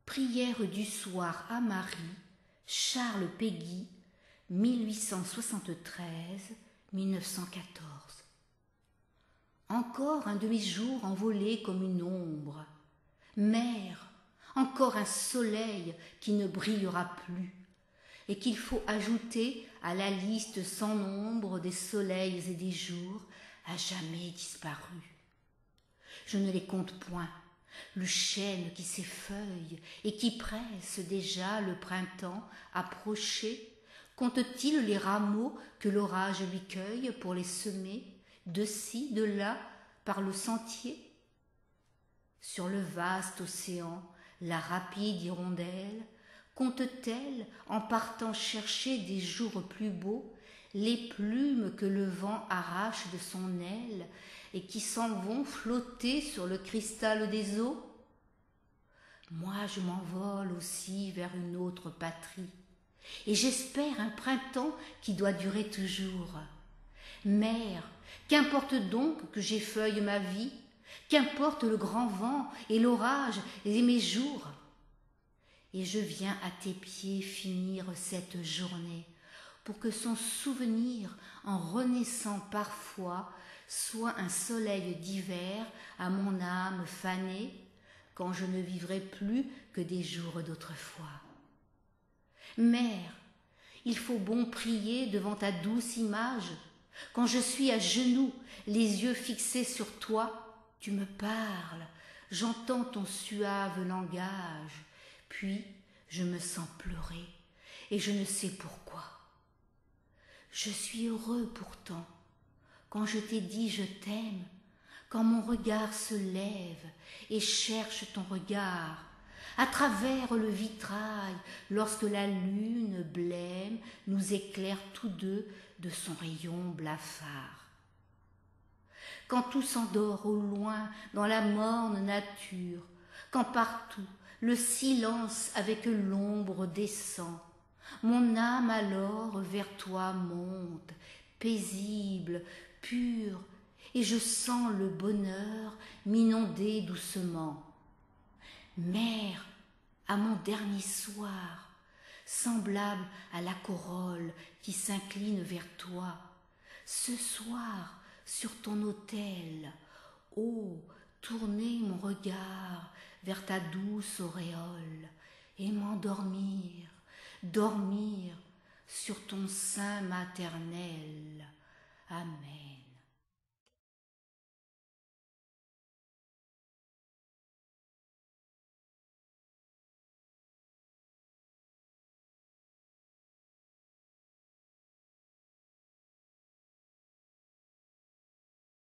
Prière du soir à Marie, Charles Péguy, 1873-1914. Encore un demi-jour envolé comme une ombre. Mère, encore un soleil qui ne brillera plus, et qu'il faut ajouter à la liste sans nombre des soleils et des jours à jamais disparus. Je ne les compte point, le chêne qui s'effeuille et qui presse déjà le printemps approché, compte-t-il les rameaux que l'orage lui cueille pour les semer, de ci, de là, par le sentier? Sur le vaste océan, la rapide hirondelle compte-t-elle, en partant chercher des jours plus beaux, les plumes que le vent arrache de son aile et qui s'en vont flotter sur le cristal des eaux? Moi je m'envole aussi vers une autre patrie, et j'espère un printemps qui doit durer toujours. Mère, qu'importe donc que j'effeuille ma vie, qu'importe le grand vent et l'orage et mes jours. Et je viens à tes pieds finir cette journée, pour que son souvenir, en renaissant parfois, soit un soleil d'hiver à mon âme fanée, quand je ne vivrai plus que des jours d'autrefois. Mère, il faut bon prier devant ta douce image. Quand je suis à genoux, les yeux fixés sur toi, tu me parles, j'entends ton suave langage, puis je me sens pleurer, et je ne sais pourquoi. Je suis heureux pourtant, quand je t'ai dit je t'aime, quand mon regard se lève et cherche ton regard, à travers le vitrail, lorsque la lune blême nous éclaire tous deux de son rayon blafard. Quand tout s'endort au loin dans la morne nature, quand partout le silence avec l'ombre descend, mon âme alors vers toi monte, paisible, pure, et je sens le bonheur m'inonder doucement. Mère, à mon dernier soir, semblable à la corolle qui s'incline vers toi, ce soir sur ton autel, ô, tourner mon regard vers ta douce auréole et m'endormir, dormir sur ton sein maternel. Amen.